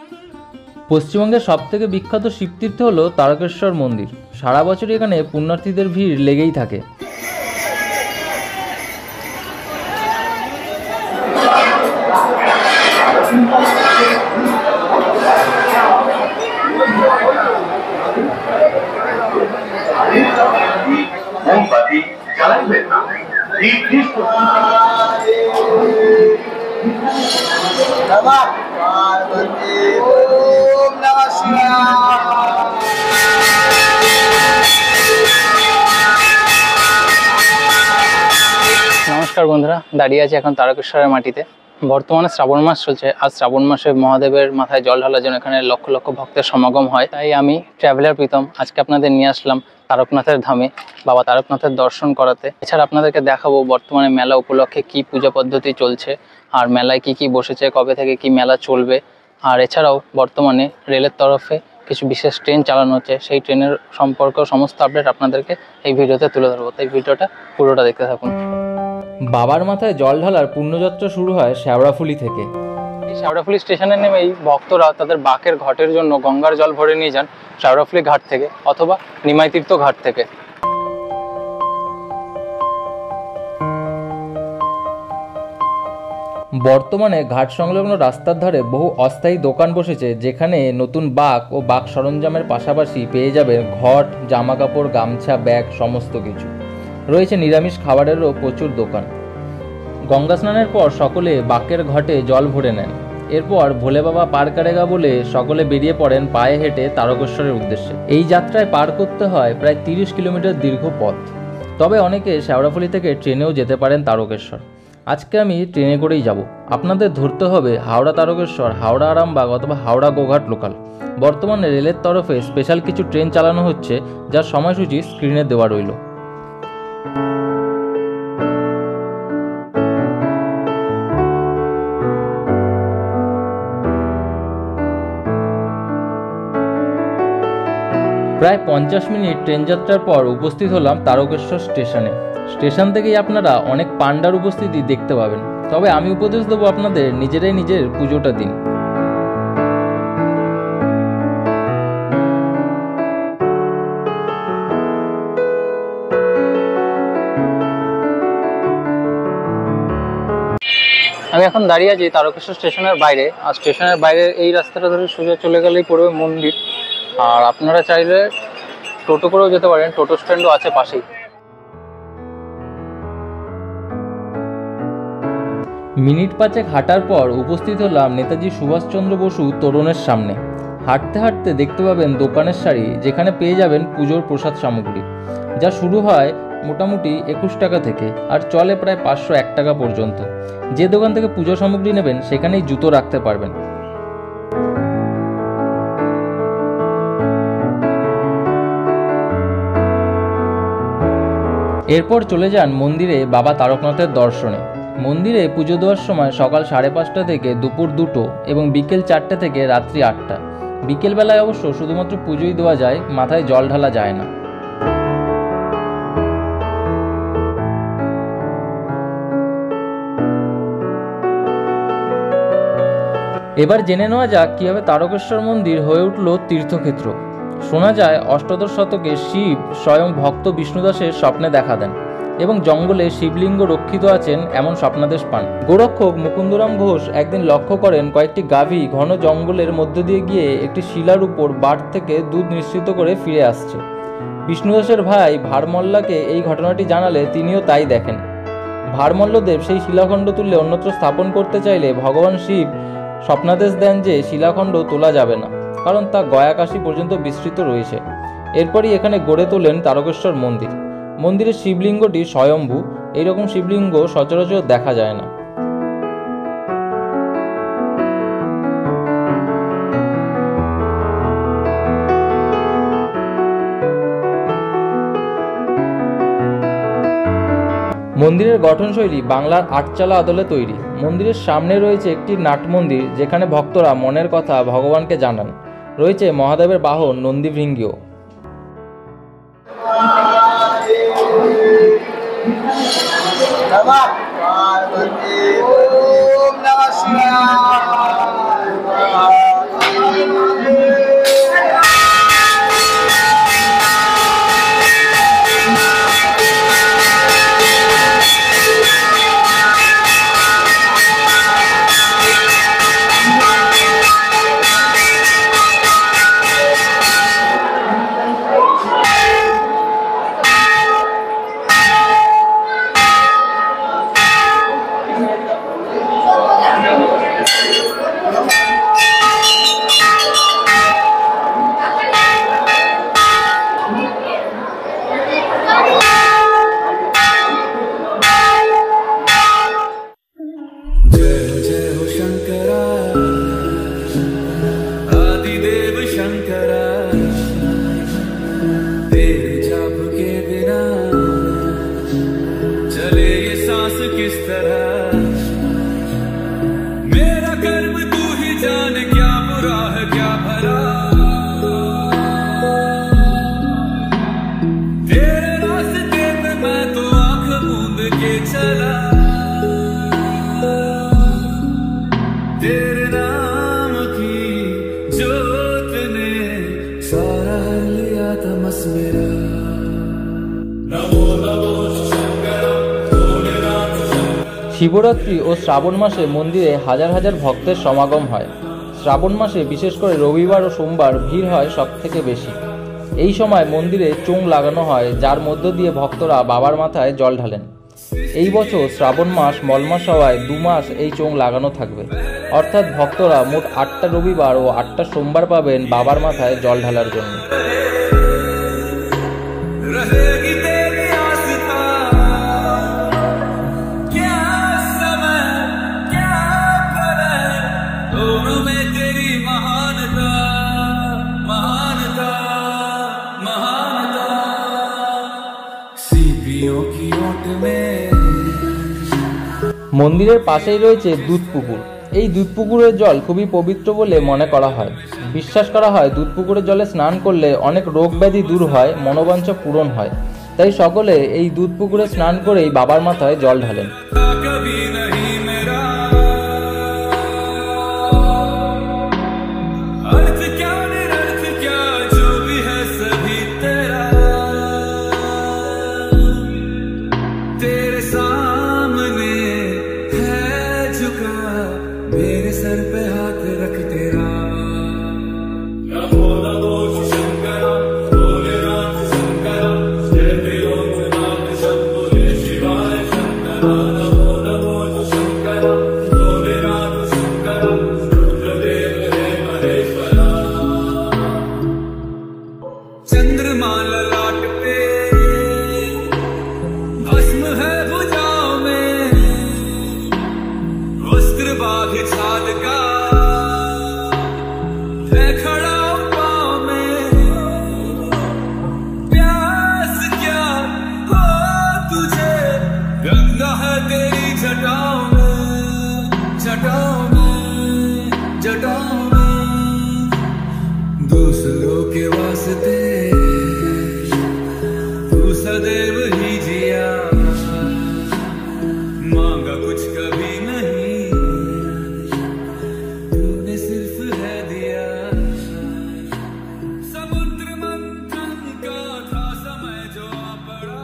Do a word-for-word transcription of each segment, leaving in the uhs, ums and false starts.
পশ্চিমবঙ্গের সবথেকে বিখ্যাত শিবতীর্থ হল তারকেশ্বর মন্দির। সারা বছরই এখানে পুণ্যার্থীদের ভিড় লেগেই থাকে। নমস্কার বন্ধুরা, দাঁড়িয়ে আছি এখন তারকেশ্বরের মাটিতে। বর্তমানে শ্রাবণ মাস চলছে। আজ শ্রাবণ মাসে মহাদেবের মাথায় জল ঢালার জন্য এখানে লক্ষ লক্ষ ভক্তের সমাগম হয়। তাই আমি ট্রাভেলার প্রীতম আজকে আপনাদের নিয়ে আসলাম তারকনাথের ধামে, বাবা তারকনাথের দর্শন করাতে। এছাড়া আপনাদেরকে দেখাবো বর্তমানে মেলা উপলক্ষে কি পূজা পদ্ধতি চলছে, আর মেলায় কি কি বসেছে, কবে থেকে কি মেলা চলবে। আর এছাড়াও বর্তমানে রেলের তরফে কিছু বিশেষ ট্রেন চালানো হচ্ছে, সেই ট্রেনের সম্পর্ক সমস্ত আপডেট আপনাদেরকে এই ভিডিওতে তুলে ধরবো। তাই ভিডিওটা পুরোটা দেখতে থাকুন। বাবার মাথায় জল ঢালার পুণ্যযাত্রা শুরু হয় শেওড়াফুলি থেকে। এই শেওড়াফুলি স্টেশনে নেমেই ভক্তরা তাদের বাঁকের ঘাটের জন্য গঙ্গার জল ভরে নিয়ে যান শেওড়াফুলি ঘাট থেকে অথবা নিমাইতীর্থ ঘাট থেকে। বর্তমানে ঘাট সংলগ্ন রাস্তার ধারে বহু অস্থায়ী দোকান বসেছে, যেখানে নতুন বাঁক ও বাঁক সরঞ্জামের পাশাপাশি পেয়ে যাবেন ঘট, জামা কাপড়, গামছা, ব্যাগ সমস্ত কিছু। রয়েছে নিরামিষ খাবারেরও প্রচুর দোকান। গঙ্গা স্নানের পর সকলে বাঁকের ঘটে জল ভরে নেন। এরপর ভোলে বাবা পার কারেগা বলে সকলে বেরিয়ে পড়েন পায়ে হেঁটে তারকেশ্বরের উদ্দেশ্যে। এই যাত্রায় পার করতে হয় প্রায় তিরিশ কিলোমিটার দীর্ঘ পথ। তবে অনেকে শেওড়াফুলি থেকে ট্রেনেও যেতে পারেন তারকেশ্বর। আজকে আমি ট্রেনে করেই যাব। আপনাদের ধরতে হবে হাওড়া তারকেশ্বর, হাওড়া আরামবাগ অথবা হাওড়া গোঘাট লোকাল। বর্তমানে রেলের তরফে স্পেশাল কিছু ট্রেন চালানো হচ্ছে, যার সময়সূচি স্ক্রিনে দেওয়া রইল। প্রায় পঞ্চাশ মিনিট ট্রেন যাত্রার পর উপস্থিত হলাম তারকেশ্বর স্টেশনে। স্টেশন থেকেই আপনারা অনেক পান্ডার উপস্থিতি দেখতে পাবেন। তবে আমি উপদেশ দেবো আপনাদের নিজেরাই নিজের পুজোটা দিন। আমি এখন দাঁড়িয়ে আছি তারকেশ্বর স্টেশনের বাইরে। আর স্টেশনের বাইরে এই রাস্তাটা ধরে সোজা চলে গেলেই পড়বে মন্দির। আর আপনারা চাইলে টোটো করেও যেতে পারেন, টোটো স্ট্যান্ডও আছে পাশেই। মিনিট পাঁচেক হাঁটার পর উপস্থিত হলাম নেতাজি সুভাষচন্দ্র বসু তোরণের সামনে। হাঁটতে হাঁটতে দেখতে পাবেন দোকানের সারি, যেখানে পেয়ে যাবেন পুজোর প্রসাদ সামগ্রী, যা শুরু হয় মোটামুটি একুশ টাকা থেকে আর চলে প্রায় পাঁচশো এক টাকা পর্যন্ত। যে দোকান থেকে পুজো সামগ্রী নেবেন সেখানেই জুতো রাখতে পারবেন। এরপর চলে যান মন্দিরে বাবা তারকনাথের দর্শনে। মন্দিরে পুজো দেওয়ার সময় সকাল সাড়ে পাঁচটা থেকে দুপুর দুটো এবং বিকেল চারটে থেকে রাত্রি আটটা। বিকেলবেলায় অবশ্য শুধুমাত্র পুজোই দেওয়া যায়, মাথায় জল ঢালা যায় না। এবার জেনে নেওয়া যাক কীভাবে তারকেশ্বর মন্দির হয়ে উঠল তীর্থক্ষেত্র। শোনা যায় অষ্টাদশ শতকে শিব স্বয়ং ভক্ত বিষ্ণুদাসের স্বপ্নে দেখা দেন এবং জঙ্গলে শিবলিঙ্গ রক্ষিত আছেন এমন স্বপ্নাদেশ পান। গোরক্ষক মুকুন্দরাম ঘোষ একদিন লক্ষ্য করেন কয়েকটি গাভী ঘন জঙ্গলের মধ্য দিয়ে গিয়ে একটি শিলার উপর বাট থেকে দুধ নিঃসৃত করে ফিরে আসছে। বিষ্ণুদাসের ভাই ভারমল্লাকে এই ঘটনাটি জানালে তিনিও তাই দেখেন। ভারমল্লদেব সেই শিলাখণ্ড তুলে অন্যত্র স্থাপন করতে চাইলে ভগবান শিব স্বপ্নাদেশ দেন যে শিলাখণ্ড তোলা যাবে না, কারণ তা গয়াকাশী পর্যন্ত বিস্তৃত রয়েছে। এরপরই এখানে গড়ে তোলেন তারকেশ্বর মন্দির। মন্দিরের শিবলিঙ্গটি স্বয়ম্ভু, এইরকম শিবলিঙ্গ সচরাচর দেখা যায় না। মন্দিরের গঠনশৈলী বাংলার আটচালা আদলে তৈরি। মন্দিরের সামনে রয়েছে একটি নাট মন্দির, যেখানে ভক্তরা মনের কথা ভগবানকে জানান। রয়েছে মহাদেবের বাহন নন্দীভৃঙ্গিও। हो जय हो शंकरा, आदिदेव शंकरा, तेरे जाप के बिना चले ये सांस किस तरह। मेरा कर्म तू ही जाने, क्या बुरा है क्या भला, तेरे रास्ते पे मैं तो आंख मूंद के चला। तेरे नाम की जोत ने सारा लिया तमस मेरा। শিবরাত্রি ও শ্রাবণ মাসে মন্দিরে হাজার হাজার ভক্তের সমাগম হয়। শ্রাবণ মাসে বিশেষ করে রবিবার ও সোমবার ভিড় হয় সব থেকে বেশি। এই সময় মন্দিরে চোং লাগানো হয়, যার মধ্য দিয়ে ভক্তরা বাবার মাথায় জল ঢালেন। এই বছর শ্রাবণ মাস মলমাস হওয়ায় দু মাস এই চোং লাগানো থাকবে, অর্থাৎ ভক্তরা মোট আটটা রবিবার ও আটটা সোমবার পাবেন বাবার মাথায় জল ঢালার জন্য। মন্দিরের পাশেই রয়েছে দুধ পুকুর। এই দুধ পুকুরের জল খুবই পবিত্র বলে মনে করা হয়। বিশ্বাস করা হয় দুধ পুকুরের জলে স্নান করলে অনেক রোগ ব্যাধি দূর হয়, মনোবাঞ্ছা পূরণ হয়। তাই সকলে এই দুধ পুকুরে স্নান করেই বাবার মাথায় জল ঢালেন। मेरे सर पे हाथ रख तेरा, चंद्रमा ललाट पे भस्म है भुजाओं में, वस्त्र बाघ छाल का है खड़ा पाँव में। प्यास क्या हो तुझे, गंगा है तेरी जटाओं में, जटाओं में, जटाओं में। दूसरों के वास्ते तू सदैव ही जिया, मांगा कुछ कभी नहीं, तूने सिर्फ है दिया। समुद्र मंथन का था समय जो आ पड़ा।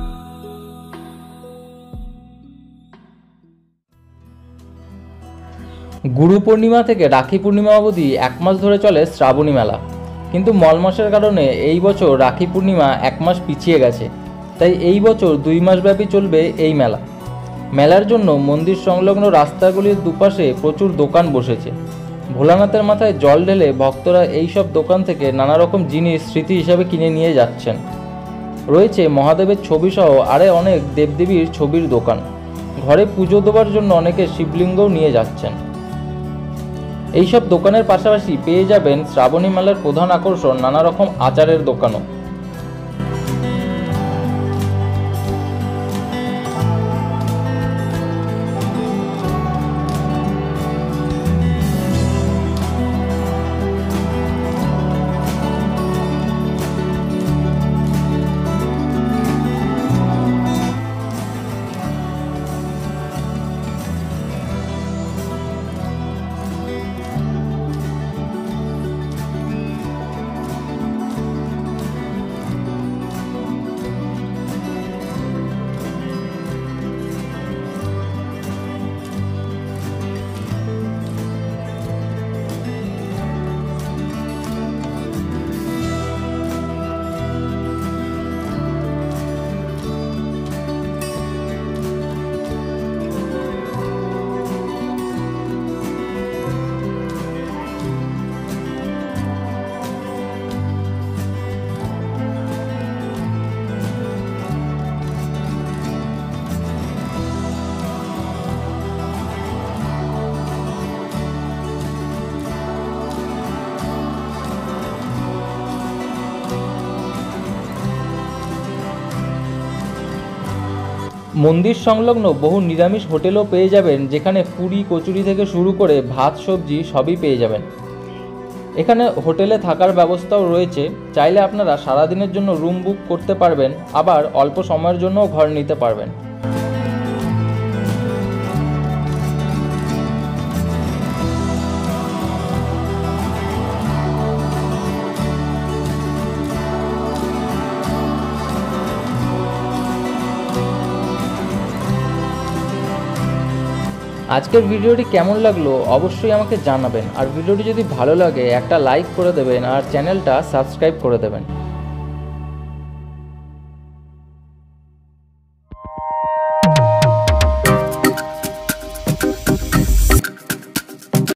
গুরু পূর্ণিমা থেকে রাখি পূর্ণিমা অবধি এক মাস ধরে চলে শ্রাবণী মেলা, কিন্তু মলমাসের কারণে এই বছর রাখি পূর্ণিমা এক মাস পিছিয়ে গেছে। তাই এই বছর দুই মাস ব্যাপী চলবে এই মেলা। মেলার জন্য মন্দির সংলগ্ন রাস্তাগুলির দুপাশে প্রচুর দোকান বসেছে। ভোলানাথের মাথায় জল ঢেলে ভক্তরা এই সব দোকান থেকে নানা রকম জিনিস স্মৃতি হিসাবে কিনে নিয়ে যাচ্ছেন। রয়েছে মহাদেবের ছবিসহ আরে অনেক দেবদেবীর ছবির দোকান। ঘরে পুজো দেওয়ার জন্য অনেকে শিবলিঙ্গও নিয়ে যাচ্ছেন। এইসব দোকানের পাশাপাশি পেয়ে যাবেন শ্রাবণী মেলার প্রধান আকর্ষণ নানা রকম আচারের দোকানও। মন্দির সংলগ্ন বহু নিরামিষ হোটেলও পেয়ে যাবেন, যেখানে পুরি কচুরি থেকে শুরু করে ভাত সবজি সবই পেয়ে যাবেন। এখানে হোটেলে থাকার ব্যবস্থাও রয়েছে, চাইলে আপনারা সারাদিনের জন্য রুম বুক করতে পারবেন, আবার অল্প সময়ের জন্যও ঘর নিতে পারবেন। আজকের ভিডিওটি কেমন লাগলো অবশ্যই আমাকে জানাবেন, আর ভিডিওটি যদি ভালো লাগে একটা লাইক করে দেবেন আর চ্যানেলটা সাবস্ক্রাইব করে দেবেন।